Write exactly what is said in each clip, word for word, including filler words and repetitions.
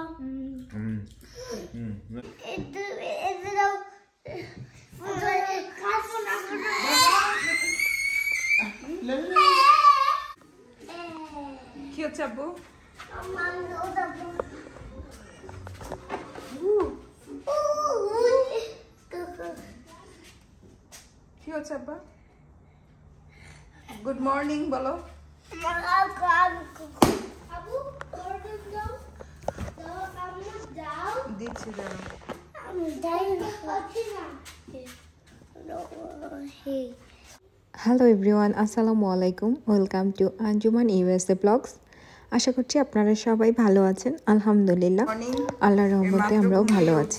কি হচ্ছে আব্বু? কি হচ্ছে আব্বা? গুড মর্নিং বলো। দিচ্ছি দাঁড়াও। হ্যালো এভরিওয়ান, আসসালামু আলাইকুম। Welcome to Anjuman USA blogs. আশা করছি আপনারা সবাই ভালো আছেন। আলহামদুলিল্লাহ, আল্লাহর রহমতে আমরাও ভালো আছি।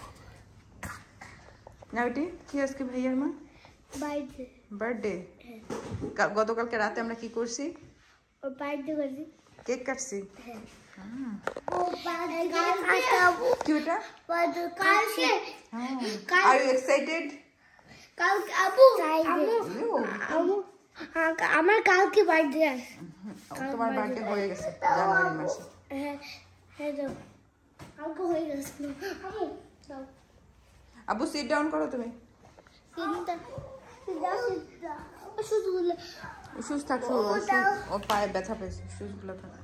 নাইটি কি আজকে ভাইয়ার মা বার্থডে বার্থডে গতকালকে রাতে আমরা কি করছি? ও বার্থডে করছি, কেক কাটছি। হ্যাঁ ও বার্থডে কাটাবো। কি ওটা? বার্থডে কালকে। Are you excited? কালকে আবু আবু আমার কালকে বার্থডে আছে। তোমার বার্থডে হয়ে গেছে জানুয়ারি মাসে। হ্যাঁ হ্যাঁ দাও, কালকে হয়ে গেছে। আবু দাও। আবু সিট ডাউন করো তুমি। তিনটা শুধু শুজ থাকছে, ও পায়ে ব্যথা পেয়েছে, শুজগুলো থাক।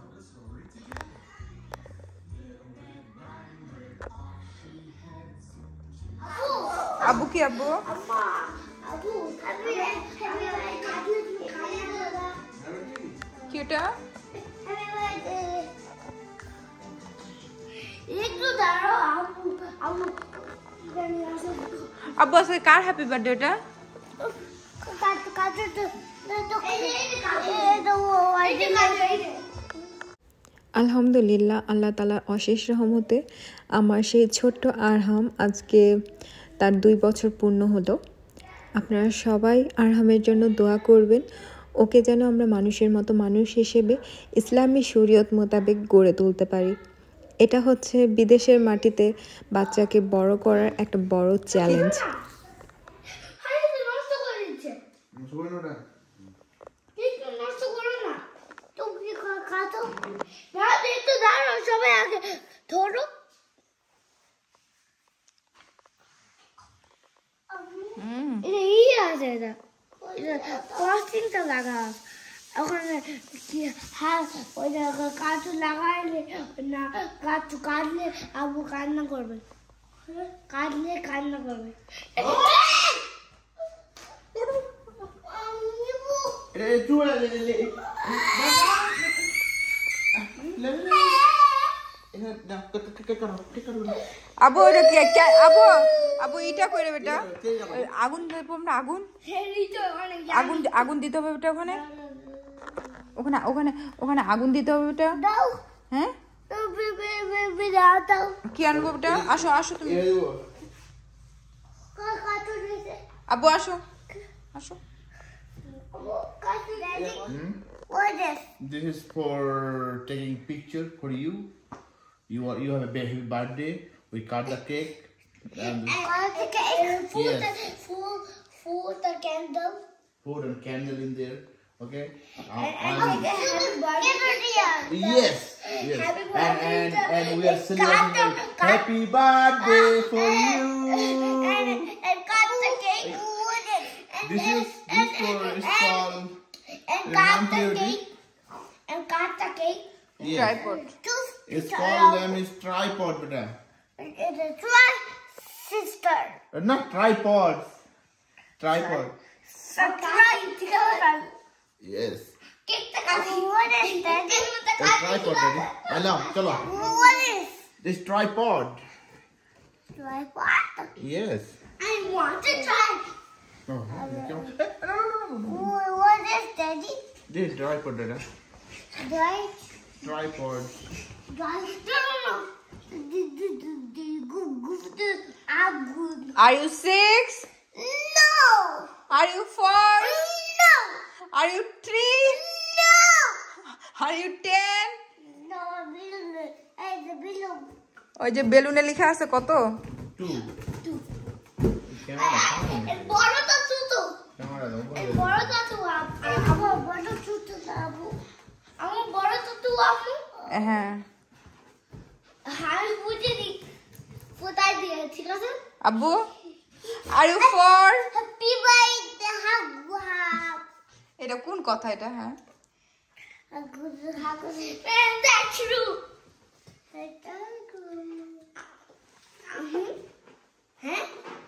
আবু কি আব্বু? কি ওটা? আব্বু আজকে কার হ্যাপি বার্থডে ওটা? আলহামদুলিল্লাহ, আল্লাহ তাআলার অশেষ রহমতে আমার সেই ছোট্ট আরহাম আজকে তার দুই বছর পূর্ণ হলো। আপনারা সবাই আরহামের জন্য দোয়া করবেন, ওকে যেন আমরা মানুষের মতো মানুষ হিসেবে ইসলামী শরীয়ত মোতাবেক গড়ে তুলতে পারি। এটা হচ্ছে বিদেশের মাটিতে বাচ্চাকে বড় করার একটা বড় চ্যালেঞ্জ। সবাই আগে ধরো। এটা ই আছে, এটা কস্টিংটা লাগা ওখানে কি হ্যাঁ, ওই কাজু লাগাইলে না, কাজু কাটলে আবু কান্না করবে, কাটলে কান্না করবে। আবু এটা কি? আবু আবু এটা কইরে বেটা, আগুন দেবো আমরা। আগুন আগুন আগুন দিতে হবে বেটা। ওখানে ওখানে ওখানে ওখানে আগুন দিতে হবে বেটা। হ্যাঁ কি আনবো বেটা? আসো আসো তুমি। আবু আসো আসো। This is for taking picture for you. You are, you have a happy birthday. We cut the cake. And cut the cake. Put yes. the put, put the candle. Put a candle in there. Okay. Uh, And, and take a happy birthday. Yes. Yes. Happy And birthday. and, the, and we are cut celebrating the, cut, happy birthday for you. And, and cut the cake. Put it. And, This and, is and, this for and, is and, called. and cut the Remember cake. And cut the cake. Yes. Tripod. It's called them is tripod, beta. It's a try sister. Uh, Not tripods. Tripod. A tripod. Yes. Kick the cake. What is that? The tripod, ready? Hello, chalo. What is This tripod. tripod? Yes. I want to try. Oh, okay. Eh, no, no, no, no, no. What is daddy? This is tripod, Dada. Right? Tripod. Right? No, no, no. The, the, the, the, go, go, the, I'm good. Are you six? No! Are you four? No! Are you three? No! Are you ten? No, below. Hey, the below. ওই যে বেলুনে লেখা আছে কত? Two. Two. Camera, camera. El boro to tutu. Camera, no. El boro to tu abu. Amo boro tutu abu. Amo boro tutu abu. হ্যাঁ দিয়ে ঠিক আছে আব্বু are you for happy birthday হাগু হাগ এটা কোন কথা এটা হ্যাঁ হাগু হাগু and that's true এটা হ্যাঁ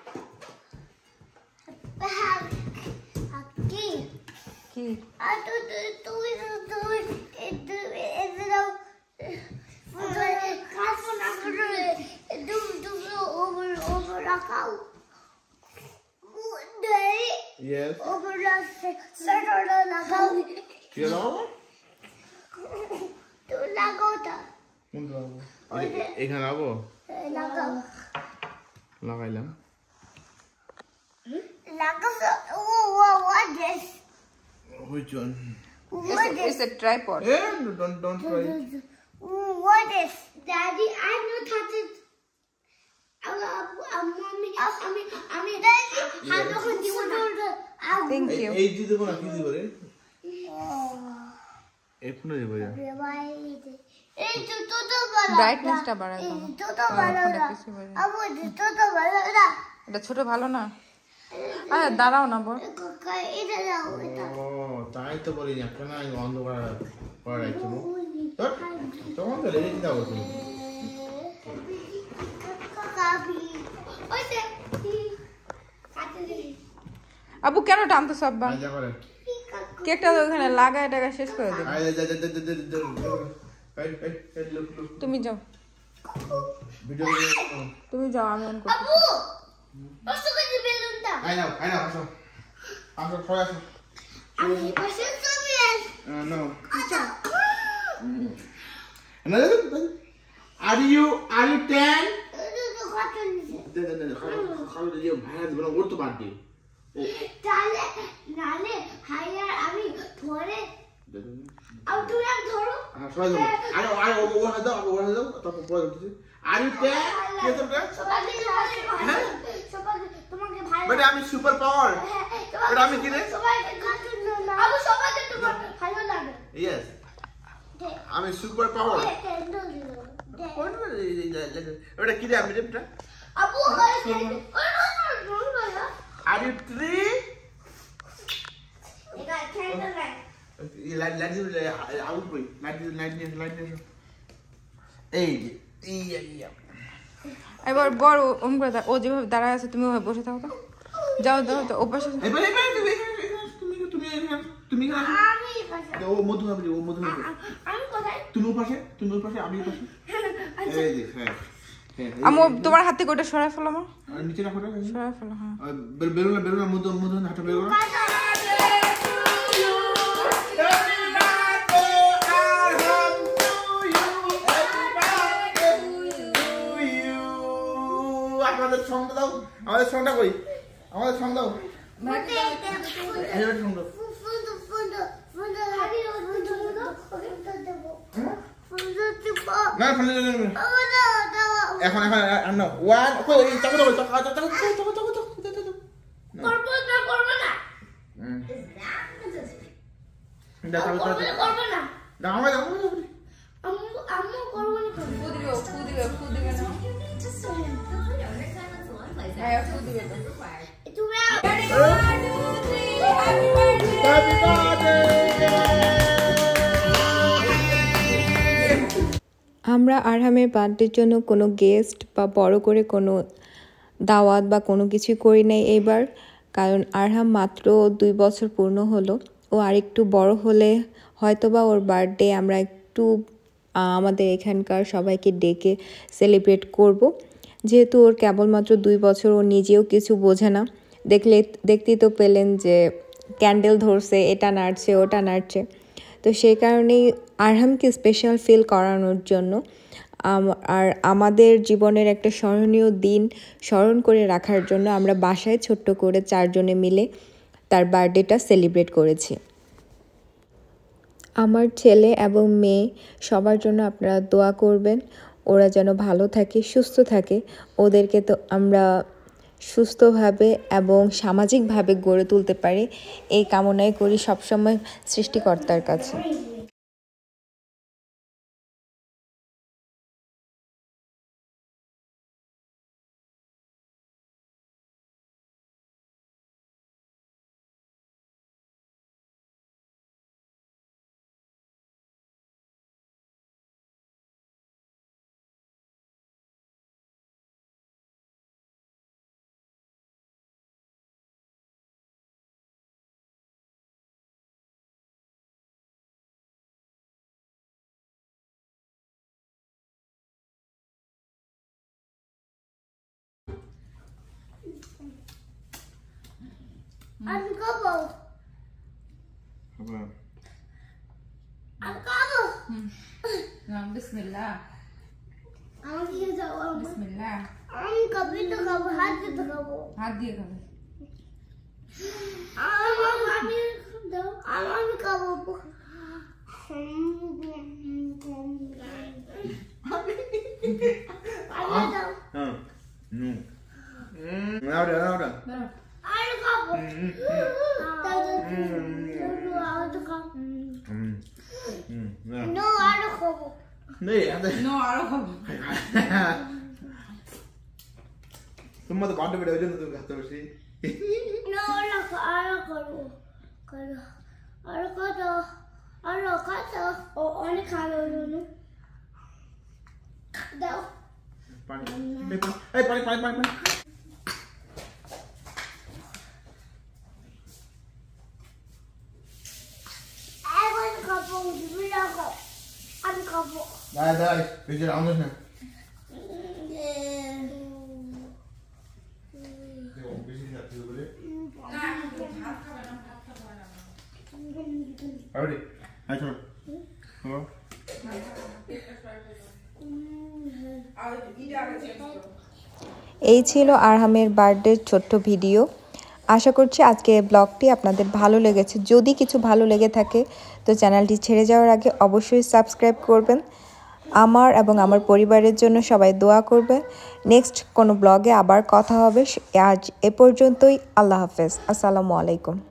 হাগ হাগি কি আর তো তুই তুই এটা এটা কাফন করে দুম দুম ওভার ওভার রাখাও দেই Yes. ওভার রাখতে সেটা লাগাও You know? তো লাগাও তা কোনটা লাগাবো? এ- এখানে লাগাবো? লাগাও লাগাইলাম। লাগাও ও ও what this Which one? what it's, this it's a tripod Eh, don't don't try it. what is daddy I know that it mommy আমি আমি daddy হাত যখন দিব না thank এই- you এই যে দেবো না কি দিব রে? এই ফোনে দেবো যা। এই তো তো তো বলা ব্রাইটনেসটা বাড়াই দাও তো তো বলা ফোনটা কিছু বাড়াই আবু তো তো বলা এটা ছোট ভালো না আরে দাঁড়াও না বল কাকা এটা দাও এটা ও, তাই তো বলি না কেন আমি বন্ধ করা করা রাখছি না। তোর তখন তো লেগে দিতে হবে তুমি। কাকাবি ওইতে কাটে দে আব্বু কেন টানতেছ আব্বা আয় যা করে। কেকটা তো ওখানে লাগায় টাকা শেষ করে দেবে আয় যা যা যা যা যা যা যা। এই এই এই লুক লুক। তুমি যাও ভিডিও তুমি যাও আমি অন করছি আবু কষ্ট করে বেলুনটা আয় নাও আয় নাও আসো। আসো সবাই আসো। আমি পাশে ছবি আস Uh, no. আচ্ছা Another? Are you are you ten? তো তো কাটে নিছে No, no, no. How how did you have the one to party? তাহলে নালে হায়ার আমি ধরে আর তুমি আর ধরো Ah, sorry. I know, I know. What has that? What has that? Top of what? Are you ten? Yes, okay. সবাইকে সবাইকে সবাইকে তোমাকে ভালো But I'm super power. But I'm in it. সবাইকে কাটুন না আবু সবাইকে তোমার ভালো লাগে Yes. I'm a super power. Candle দিল What? What? Kide আমি যেটা? আবু ওই Are you three? এটা candle light Light, light, light, out boy. Light, light, light, light. Hey, iya, iya. এবার বড় ওম করে দাও। ও যেভাবে দাঁড়ায় আছে তুমি ওভাবে বসে থাকো তো যাও যাও তো ও পাশে Eh, balik, balik, balik, তুমি তুমি তুমি কেন আমি পাশে ও মধু হবে ও মধু হবে আমি কোথায় তুমি ও পাশে তুমি ও পাশে আমি ও পাশে এই যে হ্যাঁ হ্যাঁ আমু তোমার হাত থেকে ওটা সরাই ফেলো মা আর নিচে রাখো না সরাই ফেলো হ্যাঁ বেরোনা বেরোনা মধু মধু হাঁটা বেরো আমাদের সঙ্গ দাও আমাদের সঙ্গটা কই আমাদের সঙ্গ দাও এই সঙ্গ দাও ফুন্ডু ফুন্ডু ফুন্ডু হাবি ফুন্ডু ফুন্ডু ওকে দেব ফুন্ডু দিব না ফেলে দে ও দাও দাও এখন এখন আনো ওয়ান কই চাকু দাও চাকু চাকু চাকু চাকু চাকু করব না করব না হুম করব না করব না দাও আমাদের আম্মু আম্মু করব না ফু দিবে ফু দিবে ফু দিবে না হ্যাঁ ফু দিবে তো তুমি হ্যাপি বার্থডে আমরা আরহামের বার্থডের জন্য কোনো গেস্ট বা বড় করে কোনো দাওয়াত বা কোনো কিছু করি নাই এইবার, কারণ আরহাম মাত্র দুই বছর পূর্ণ হলো। ও আরেকটু বড় হলে হয়তোবা ওর বার্থডে আমরা একটু আমাদের এখানকার সবাইকে ডেকে সেলিব্রেট করব। যেহেতু ওর কেবলমাত্র দুই বছর, ও নিজেও কিছু বোঝে না। দেখলে দেখতেই তো পেলেন যে ক্যান্ডেল ধরছে, এটা নাড়ছে ওটা নাড়ছে। তো সেই কারণেই আরহামকে স্পেশাল ফিল করানোর জন্য আর আমাদের জীবনের একটা স্মরণীয় দিন স্মরণ করে রাখার জন্য আমরা বাসায় ছোট্ট করে চারজনে মিলে তার বার্থডেটা সেলিব্রেট করেছি। আমার ছেলে এবং মেয়ে সবার জন্য আপনারা দোয়া করবেন, ওরা যেন ভালো থাকে, সুস্থ থাকে। ওদেরকে তো আমরা সুস্থভাবে এবং সামাজিকভাবে গড়ে তুলতে পারি, এই কামনাই করি সবসময় সৃষ্টিকর্তার কাছে। Uncouple. Apa? Uncouple. Nah, bismillah. I'm here to go. Bismillah. I'm coming to go. How to go? হাত দিয়ে খাবে। I'm coming to go. I'm coming to go. Ah, no. Mm, louder, louder. ধরো। Mm, mm, yeah. No, I don't go. Nee, ada. No, আরো খাবো। Semua tu pada beda je tu kata mesti. No, I don't go. I don't go. I don't go. I don't go. Oh, only color, no. No. Pani. Eh, pani, pani, pani, pani. I want to couple. You don't go. I'm couple. Dah, dah. Bijak anders ni. Tengok, bijak nak tu boleh. Ready? Hai, come on. Come on. এই ছিল আরহামের বার্থডের ছোট্ট video. আশা করছি আজকে ব্লগটি আপনাদের ভালো লেগেছে। যদি কিছু ভালো লেগে থাকে তো চ্যানেলটি ছেড়ে যাওয়ার আগে অবশ্যই সাবস্ক্রাইব করবেন। আমার এবং আমার পরিবারের জন্য সবাই দোয়া করবেন। নেক্সট কোনো ব্লগে আবার কথা হবে। আজ এ পর্যন্তই। আল্লাহ হাফেজ। আসসালামু আলাইকুম।